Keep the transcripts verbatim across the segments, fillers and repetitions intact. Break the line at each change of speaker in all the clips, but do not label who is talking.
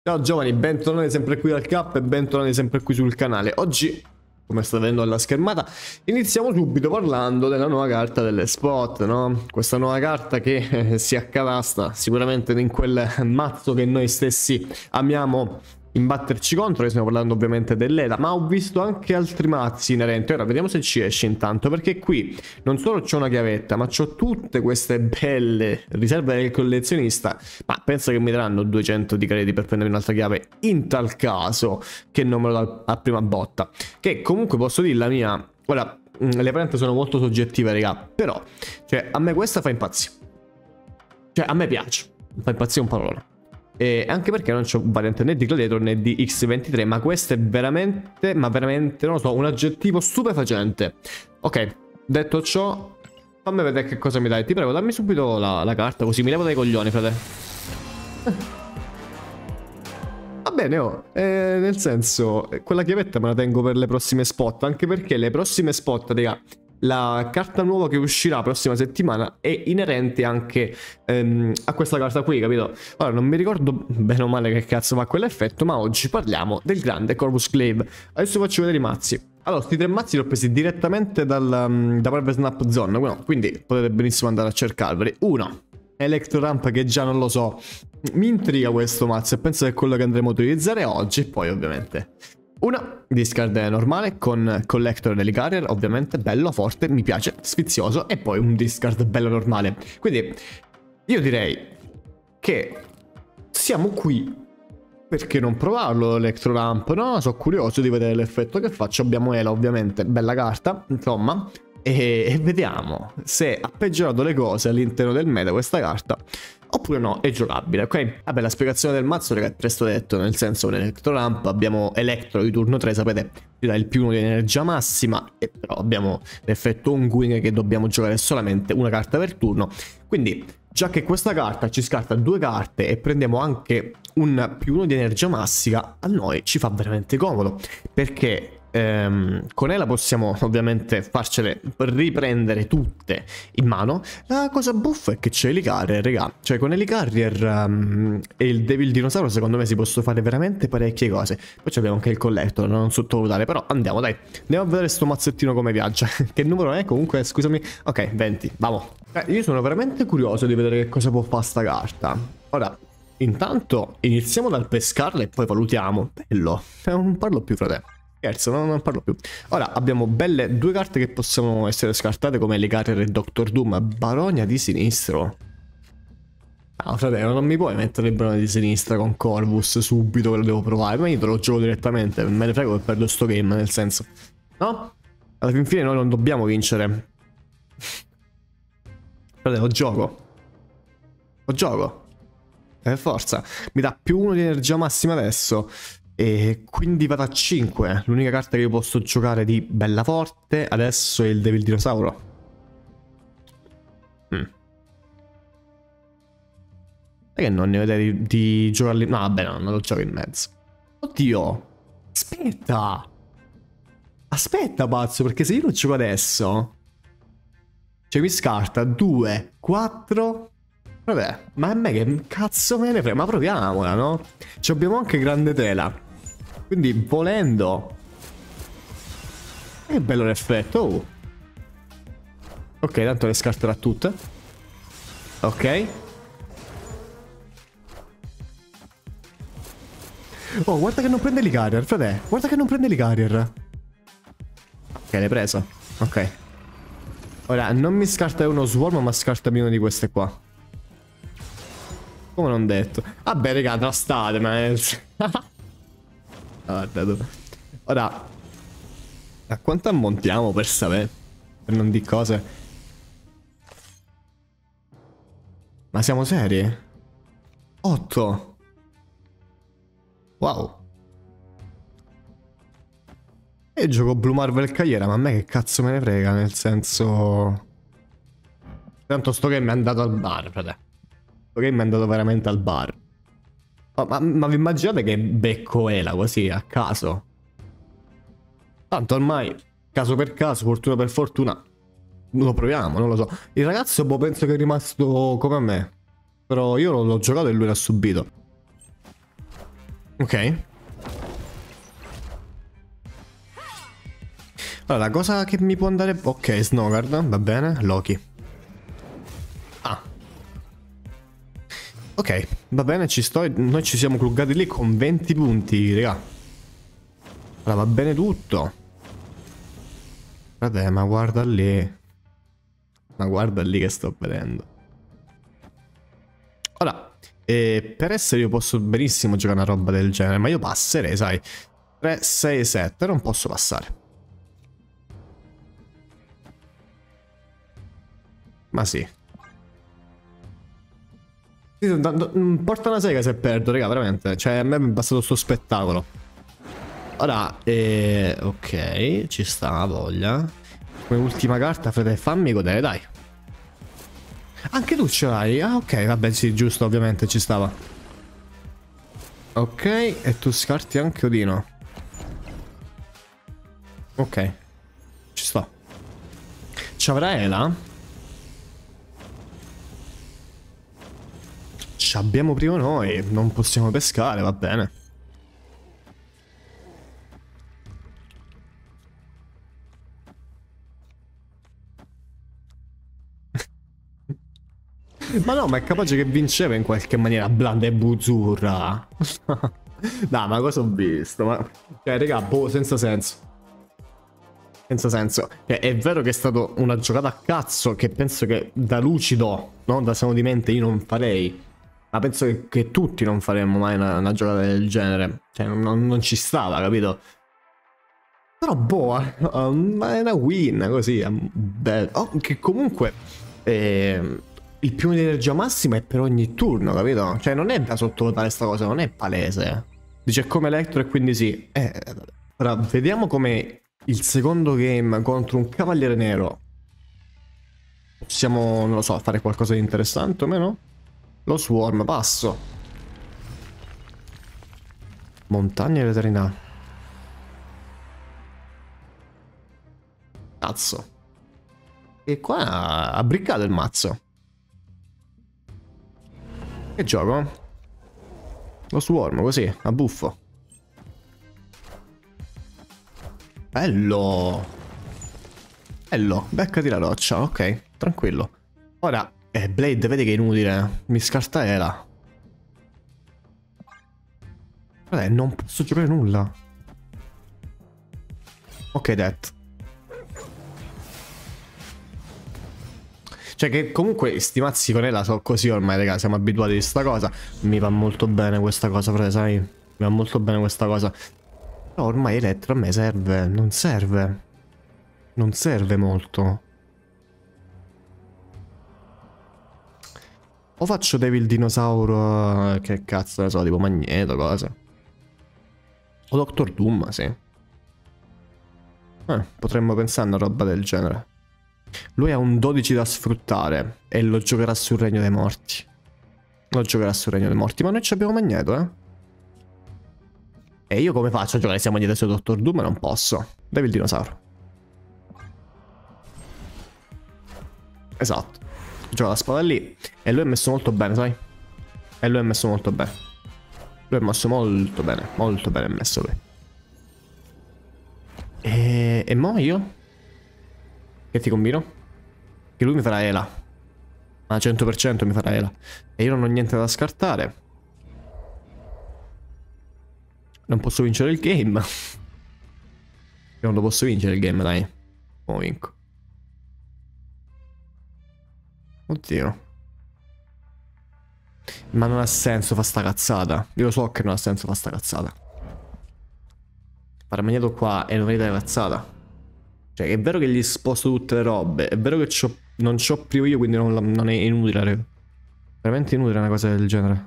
Ciao giovani, bentornati sempre qui al K e bentornati sempre qui sul canale. Oggi, come state vedendo alla schermata, iniziamo subito parlando della nuova carta delle spot, no? Questa nuova carta che eh, si accatasta sicuramente in quel mazzo che noi stessi amiamo imbatterci contro, che stiamo parlando ovviamente dell'E D A, ma ho visto anche altri mazzi inerenti. Ora vediamo se ci esce intanto, perché qui non solo c'ho una chiavetta, ma c'ho tutte queste belle riserve del collezionista, ma penso che mi daranno duecento di crediti per prendermi un'altra chiave, in tal caso che non me lo dà a prima botta. Che comunque posso dire la mia, ora le parenti sono molto soggettive raga, però cioè a me questa fa impazzire, cioè a me piace, fa impazzire un parolone. E anche perché non c'ho variante né di Gladiator né di X ventitré, ma questo è veramente, ma veramente, non lo so, un aggettivo stupefacente. Ok, detto ciò, fammi vedere che cosa mi dai. Ti prego, dammi subito la, la carta, così mi levo dai coglioni, frate. Va bene, oh, eh, nel senso, quella chiavetta me la tengo per le prossime spot, anche perché le prossime spot, raga, la carta nuova che uscirà la prossima settimana è inerente anche ehm, a questa carta qui, capito? Ora, non mi ricordo bene o male che cazzo fa quell'effetto, ma oggi parliamo del grande Corvus Glaive. Adesso faccio vedere i mazzi. Allora, questi tre mazzi li ho presi direttamente dal, um, da Marvel Snap Zone, no, quindi potete benissimo andare a cercarveli. Uno, Electro Ramp, che già non lo so, mi intriga questo mazzo e penso che è quello che andremo a utilizzare oggi. Poi ovviamente una discard normale con Collector Delicarrier, ovviamente bello, forte, mi piace, sfizioso. E poi un discard bello normale. Quindi io direi che siamo qui, perché non provarlo Electro Ramp, no? Sono curioso di vedere l'effetto che faccio. Abbiamo Ela ovviamente, bella carta, insomma. E, e vediamo se ha peggiorato le cose all'interno del meta questa carta, oppure no, è giocabile, ok? Vabbè, la spiegazione del mazzo, raga, è presto detto, nel senso che Electro Ramp abbiamo Electro di turno tre, sapete, ti dà il più uno di energia massima, e però abbiamo l'effetto Ongoing che dobbiamo giocare solamente una carta per turno, quindi già che questa carta ci scarta due carte e prendiamo anche un più uno di energia massima, a noi ci fa veramente comodo, perché Ehm, con Ela possiamo ovviamente farcele riprendere tutte in mano. La cosa buffa è che c'è Helicarrier, raga. Cioè con Helicarrier um, e il Devil Dinosauro secondo me si possono fare veramente parecchie cose. Poi abbiamo anche il Collector, non sottovalutare. Però andiamo, dai, andiamo a vedere sto mazzettino come viaggia. Che numero è comunque, scusami. Ok, venti, vamo. eh, Io sono veramente curioso di vedere che cosa può fare sta carta. Ora, intanto iniziamo dal pescarla e poi valutiamo. Bello, non parlo più, frate. Scherzo, non, non parlo più. Ora abbiamo belle due carte che possono essere scartate, come Helicarrier e Doctor Doom. Baronia di sinistro. No, fratello, non mi puoi mettere il Baronia di sinistra con Corvus subito che lo devo provare. Ma io te lo gioco direttamente, me ne frego che perdo sto game, nel senso. No? Alla fin fine noi non dobbiamo vincere. Fratello, gioco. Lo gioco. Per forza. Mi dà più uno di energia massima adesso. E quindi vado a cinque. L'unica carta che io posso giocare di bella forte adesso è il Devil Dinosauro. Mm. E che non ne vedete di, di giocarli. No, vabbè, no, non lo gioco in mezzo. Oddio. Aspetta. Aspetta, pazzo, perché se io lo gioco adesso, cioè mi scarta due, quattro. Vabbè, ma a me che cazzo me ne frega. Ma proviamola, no? Ci abbiamo anche grande tela, quindi volendo. Che bello l'effetto, oh. Ok, tanto le scarterà tutte. Ok. Oh, guarda che non prende Helicarrier, frate. Guarda che non prende Helicarrier. Ok, l'hai presa. Ok. Ora, non mi scarta uno swarm, ma scartami uno di queste qua. Come non detto. Vabbè, raga, trastate, ma... Guarda tu. Ora, a quanto ammontiamo per sapere? Per non di cose. Ma siamo seri? otto. Wow. E gioco Blue Marvel Cagliera, ma a me che cazzo me ne frega, nel senso... Tanto sto game è andato al bar, frate. Sto game è andato veramente al bar. Oh, ma, ma vi immaginate che becco Ela così, a caso? Tanto ormai, caso per caso, fortuna per fortuna, lo proviamo, non lo so. Il ragazzo boh, penso che è rimasto come me. Però io l'ho giocato e lui l'ha subito. Ok. Allora, la cosa che mi può andare... Ok, Snowguard, va bene. Loki. Ah. Ok, va bene, ci sto. Noi ci siamo cluggati lì con venti punti, raga. Allora, va bene tutto. Vabbè, ma guarda lì. Ma guarda lì che sto vedendo. Ora, eh, per essere io posso benissimo giocare una roba del genere, ma io passerei, sai. tre, sei, sette, non posso passare. Ma sì. Porta una sega se perdo, raga, veramente. Cioè, a me è bastato sto spettacolo. Ora, eh, ok, ci sta la voglia. Come ultima carta, frate, fammi godere, dai. Anche tu ce l'hai? Ah, ok, vabbè, sì, giusto, ovviamente, ci stava. Ok, e tu scarti anche Odino. Ok, ci sto. Ci avrà Ela? Ci abbiamo prima noi, non possiamo pescare, va bene. Ma no, ma è capace che vinceva in qualche maniera blanda e buzzurra. No, ma cosa ho visto? Ma... Cioè, raga, boh, senza senso. Senza senso. Cioè, è vero che è stata una giocata a cazzo che penso che da lucido, no? Da sano di mente io non farei. Ma penso che, che tutti non faremmo mai una, una giocata del genere. Cioè, non, non ci stava, capito? Però, boh, um, è una win, così. Um, bello. Oh, che comunque... Eh, il più di energia massima è per ogni turno, capito? Cioè non è da sottovalutare sta cosa, non è palese. Dice come Electro e quindi sì. Eh, ora vediamo come il secondo game contro un cavaliere nero. Possiamo, non lo so, fare qualcosa di interessante o meno? Lo swarm, passo. Montagna veterinaria. Cazzo. E qua ha briccato il mazzo. Che gioco? Lo swarm così, a buffo. Bello. Bello, beccati la roccia, ok, tranquillo. Ora, eh, Blade, vedi che è inutile. Mi scarta Ela. Vabbè, non posso giocare nulla. Ok, Death. Cioè che comunque sti mazzi con Ela sono così ormai, raga, siamo abituati a sta cosa. Mi va molto bene questa cosa, frate, sai? Mi va molto bene questa cosa. Però ormai Elettro a me serve, non serve. Non serve molto. O faccio Devil Dinosauro, che cazzo ne so, tipo Magneto, cose. O Doctor Doom, sì. Eh, potremmo pensare a una roba del genere. Lui ha un dodici da sfruttare e lo giocherà sul Regno dei Morti. Lo giocherà sul Regno dei Morti, ma noi ci abbiamo Magneto, eh. E io come faccio a giocare sia Magneto sia Doctor Doom? Non posso. Devi il dinosauro. Esatto. Gioca la spada lì. E lui è messo molto bene, sai? E lui è messo molto bene. Lui è messo molto bene. Molto bene è messo lui. E, e mo io? Che ti combino? Che lui mi farà Ela. Ma cento per cento mi farà Ela. E io non ho niente da scartare. Non posso vincere il game. Io non lo posso vincere il game, dai. Mo vinco. Oddio. Ma non ha senso fa sta cazzata. Io lo so che non ha senso fa sta cazzata. Fare Magneto qua e non vedete la cazzata. Cioè, è vero che gli sposto tutte le robe. È vero che c'ho, non c'ho più io, quindi non, non è inutile. Veramente inutile una cosa del genere.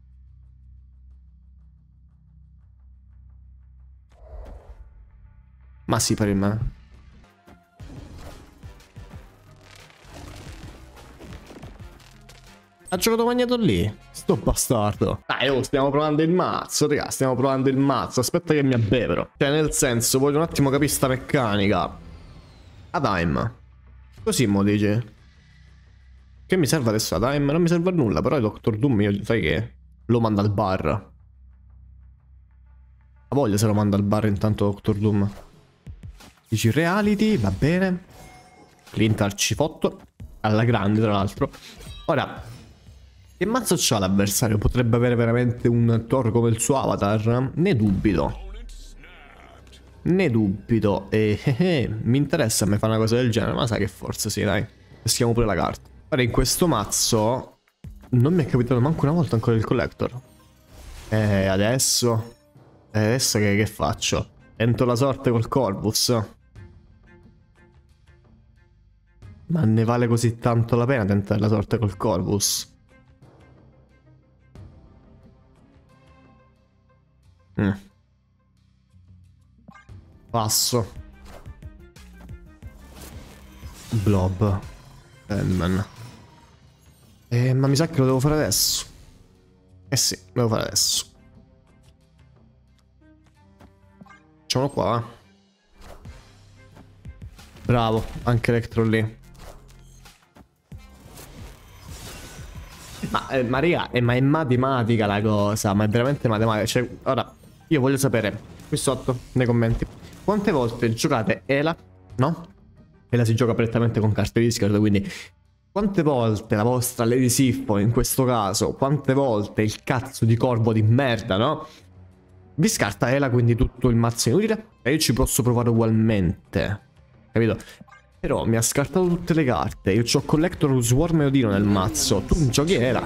Ma sì, per il me. Ha giocato Magneto lì? Sto bastardo. Dai, oh, stiamo provando il mazzo, raga. Stiamo provando il mazzo. Aspetta che mi abbevero. Cioè, nel senso, voglio un attimo capire sta meccanica. A time. Così mo dici. Che mi serve adesso la time? Non mi serve a nulla. Però il Doctor Doom io sai che lo manda al bar. A voglia se lo manda al bar intanto Doctor Doom. Dici reality, va bene. Clintar ci fotto. Alla grande, tra l'altro. Ora, che mazzo c'ha l'avversario? Potrebbe avere veramente un Thor come il suo avatar? Ne dubito. Ne dubito. E eh, eh, mi interessa a me fare una cosa del genere, ma sai che forse sì, dai. Peschiamo pure la carta. Ora, in questo mazzo non mi è capitato manco una volta ancora il collector. Eh, adesso... Eh, adesso che, che faccio? Tento la sorte col Corvus. Ma ne vale così tanto la pena tentare la sorte col Corvus? Mm. Passo. Blob. Sandman. Eh, ma mi sa che lo devo fare adesso. Eh sì, lo devo fare adesso. Facciamolo qua. Bravo, anche Electro lì. Ma, eh, Maria, eh, ma è matematica la cosa, ma è veramente matematica. Cioè, ora, io voglio sapere, qui sotto, nei commenti, quante volte giocate Ela, no? Ela si gioca prettamente con carte Discard, quindi quante volte la vostra Lady Siffo, in questo caso, quante volte il cazzo di corvo di merda, no? Vi scarta Ela, quindi tutto il mazzo è inutile, e io ci posso provare ugualmente, capito? Però mi ha scartato tutte le carte. Io c'ho Collector, Swarm e Odino nel mazzo. Tu giochi Ela.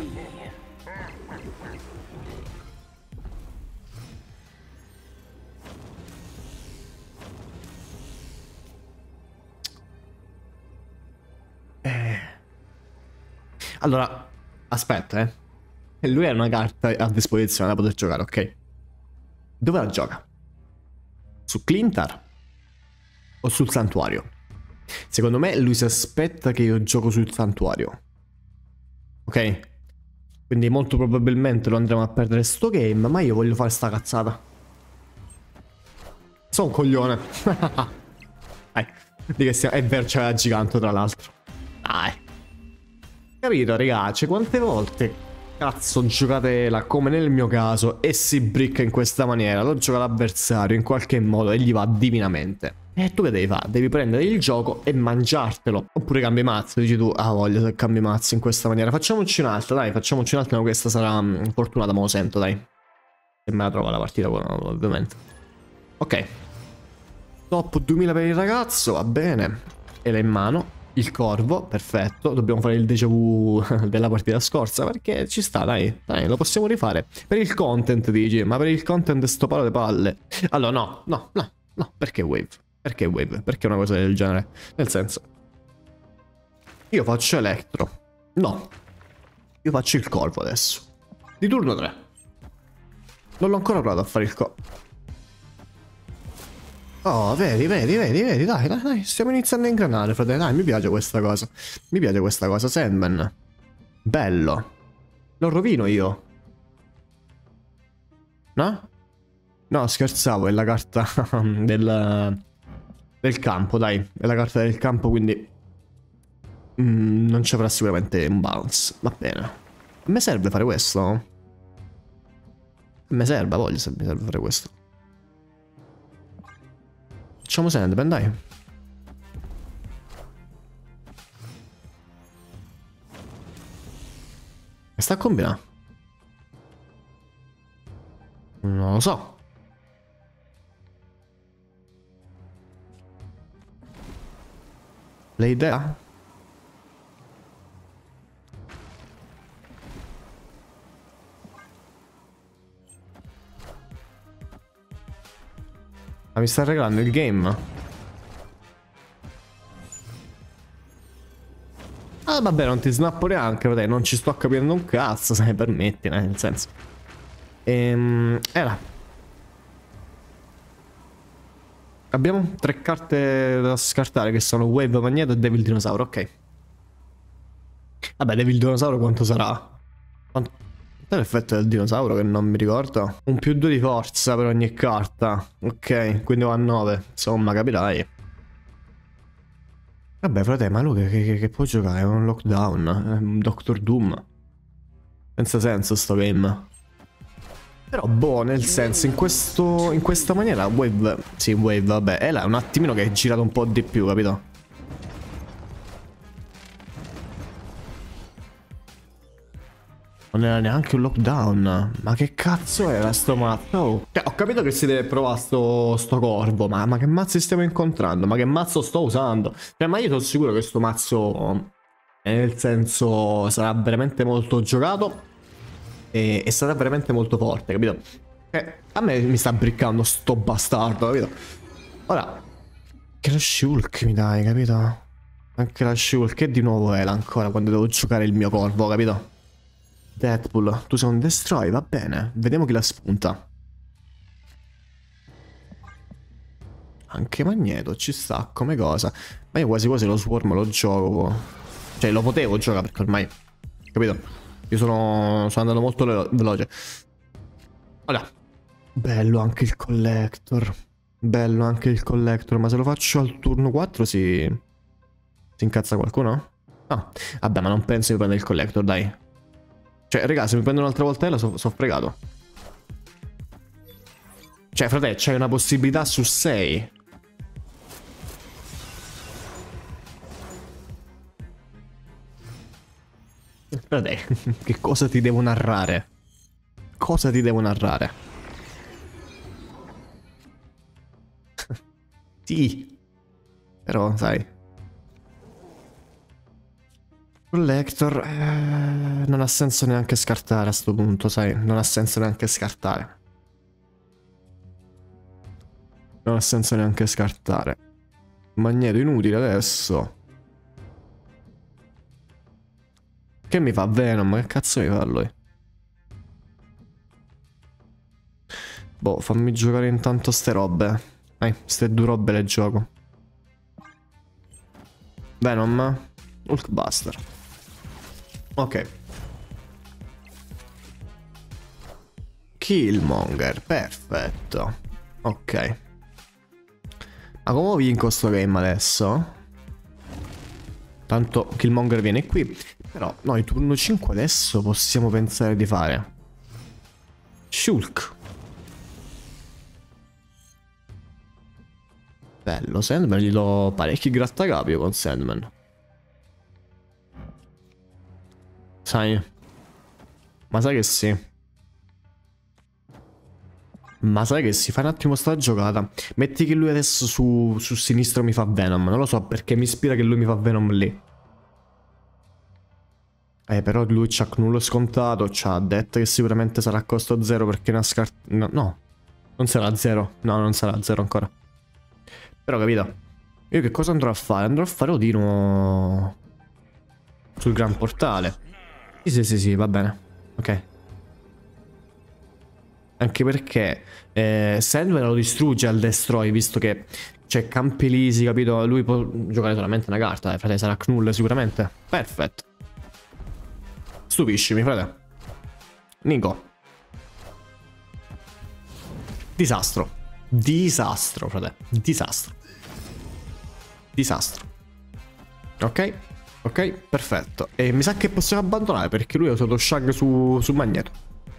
Eh. Allora, aspetta, eh. E lui ha una carta a disposizione da poter giocare, ok? Dove la gioca? Su Clintar? O sul Santuario? Secondo me lui si aspetta che io gioco sul Santuario. Ok? Quindi molto probabilmente lo andremo a perdere sto game, ma io voglio fare sta cazzata. Sono un coglione. Dai, di che sia... È vero, c'è la gigante tra l'altro. Dai. Capito, ragazzi, quante volte cazzo giocate la come nel mio caso e si bricca in questa maniera, lo gioca l'avversario in qualche modo e gli va divinamente. E tu che devi fare? Devi prendere il gioco e mangiartelo. Oppure cambi mazzo, dici tu, ah voglio se cambi mazzo in questa maniera. Facciamoci un'altra, dai, facciamoci un'altra, ma questa sarà um, fortunata, ma lo sento, dai. Se me la trova la partita, ovviamente. Ok. Top duemila per il ragazzo, va bene. E la in mano. Il corvo, perfetto. Dobbiamo fare il déjà vu della partita scorsa, perché ci sta, dai. Dai, lo possiamo rifare. Per il content, dici, ma per il content sto palo le palle. Allora, no, no, no, no, perché Wave? Perché Wave? Perché una cosa del genere? Nel senso, io faccio Electro. No. Io faccio il corvo adesso. Di turno tre. Non l'ho ancora provato a fare il corvo. Oh, vedi, vedi, vedi, vedi, dai, dai, dai, stiamo iniziando a ingranare, fratello. Dai, mi piace questa cosa. Mi piace questa cosa, Sandman. Bello. Lo rovino io. No? No, scherzavo, è la carta del... del campo, dai. È la carta del campo, quindi... Mm, non ci avrà sicuramente un bounce. Va bene. A me serve fare questo? A me serve, voglio se mi serve fare questo. Facciamo Sandman, dai. E sta a combinare? Non lo so. Le idee? Ma mi sta regalando il game? Ah vabbè, non ti snappo neanche, fratello, non ci sto capendo un cazzo, se mi permetti, eh, nel senso. Ehm... Era. Abbiamo tre carte da scartare che sono Wave, Magneto e Devil Dinosauro, ok. Vabbè, Devil Dinosauro quanto sarà? Quanto... Qual è l'effetto del dinosauro che non mi ricordo? Un più due di forza per ogni carta. Ok, quindi va a nove. Insomma, capirai. Vabbè, frate, ma lui che, che, che può giocare? È un lockdown. È un Doctor Doom. Senza senso sto game. Però boh, nel senso, in questo in questa maniera Wave, sì, Wave, vabbè, è là un attimino che è girato un po' di più, capito? Non era neanche un lockdown. Ma che cazzo era sto mazzo? Oh. Cioè, ho capito che si deve provare sto, sto corvo, ma, ma che mazzo stiamo incontrando? Ma che mazzo sto usando? Cioè, ma io sono sicuro che sto mazzo, nel senso, sarà veramente molto giocato. E, e sarà veramente molto forte, capito? Eh, a me mi sta briccando sto bastardo, capito? Ora, che la Shulk mi dai, capito? Anche la Shulk, e di nuovo Ela ancora quando devo giocare il mio corvo, capito? Deadpool, tu sei un destroy, va bene. Vediamo chi la spunta. Anche Magneto ci sta come cosa. Ma io quasi quasi lo Swarm lo gioco. Cioè lo potevo giocare perché ormai, capito? Io sono, sono andato molto veloce. Allora, bello anche il collector. Bello anche il collector. Ma se lo faccio al turno quattro si... Si incazza qualcuno? No. Vabbè, ma non penso di prendere il collector, dai. Cioè, raga, se mi prendo un'altra volta la so, so fregato. Cioè, frate, c'hai una possibilità su sei. Frate, che cosa ti devo narrare? Cosa ti devo narrare? Sì. Però, sai. Collector eh, non ha senso neanche scartare a sto punto, sai? Non ha senso neanche scartare. Non ha senso neanche scartare. Magneto inutile adesso. Che mi fa Venom? Che cazzo mi fa lui? Boh, fammi giocare intanto ste robe. Dai, ste due robe le gioco. Venom. Hulkbuster. Ok. Killmonger, perfetto. Ok. Ma come vinco sto game adesso? Tanto Killmonger viene qui. Però noi turno cinque adesso possiamo pensare di fare Shulk. Bello, Sandman, gli do parecchi grattacapi con Sandman. Sai? Ma sai che sì. Ma sai che si fa un attimo sta giocata. Metti che lui adesso su, su sinistro mi fa Venom. Non lo so perché mi ispira che lui mi fa Venom lì. Eh però lui c'ha Knull scontato. C'ha detto che sicuramente sarà a costo zero perché ne ha scart... No, no. Non sarà zero. No, non sarà zero ancora. Però capito. Io che cosa andrò a fare? Andrò a fare Odino sul gran portale. Sì sì sì sì, va bene. Ok. Anche perché eh, Sandman lo distrugge al destroy, visto che c'è campi lisi, capito? Lui può giocare solamente una carta, eh, frate, sarà Knull sicuramente. Perfetto. Stupiscimi, frate. Nico. Disastro. Disastro, frate. Disastro. Disastro. Ok. Ok, perfetto. E mi sa che possiamo abbandonare perché lui ha usato Shag su, su Magneto.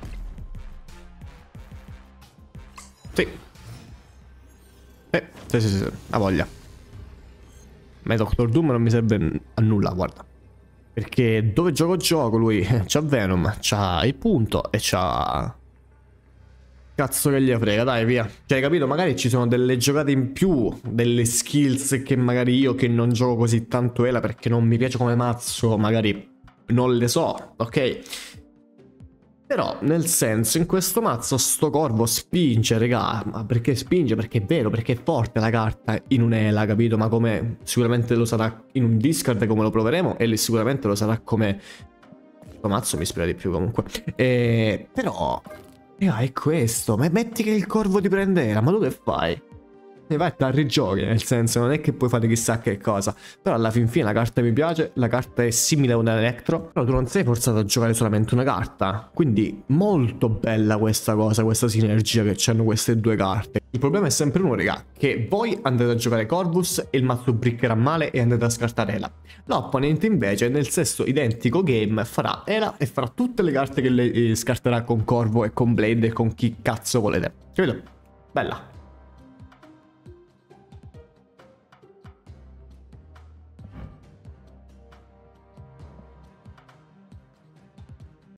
Sì. Eh, sì, sì, sì, ha voglia. Ma Doctor Doom non mi serve a nulla, guarda. Perché dove gioco gioco lui? C'ha Venom, c'ha il punto e c'ha... Cazzo che gli frega, dai, via. Cioè, capito? Magari ci sono delle giocate in più, delle skills che magari io che non gioco così tanto Ela perché non mi piace come mazzo, magari non le so, ok? Però, nel senso, in questo mazzo sto corvo spinge, regà. Ma perché spinge? Perché è vero, perché è forte la carta in un'ela, capito? Ma come sicuramente lo sarà in un discard come lo proveremo, e sicuramente lo sarà come... Questo mazzo mi ispira di più comunque. E... Però... Regà, è questo. Ma metti che il corvo ti prende era, ma tu che fai? e vai a rigiochi, nel senso non è che puoi fare chissà che cosa, però alla fin fine la carta mi piace, la carta è simile a un Electro, però tu non sei forzato a giocare solamente una carta, quindi molto bella questa cosa, questa sinergia che hanno queste due carte. Il problema è sempre uno, raga, che voi andate a giocare Corvus e il mazzo briccherà male e andate a scartare Ela. L'opponente invece nel stesso identico game farà Ela e farà tutte le carte che le eh, scarterà con Corvo e con Blade e con chi cazzo volete. Capito? Bella.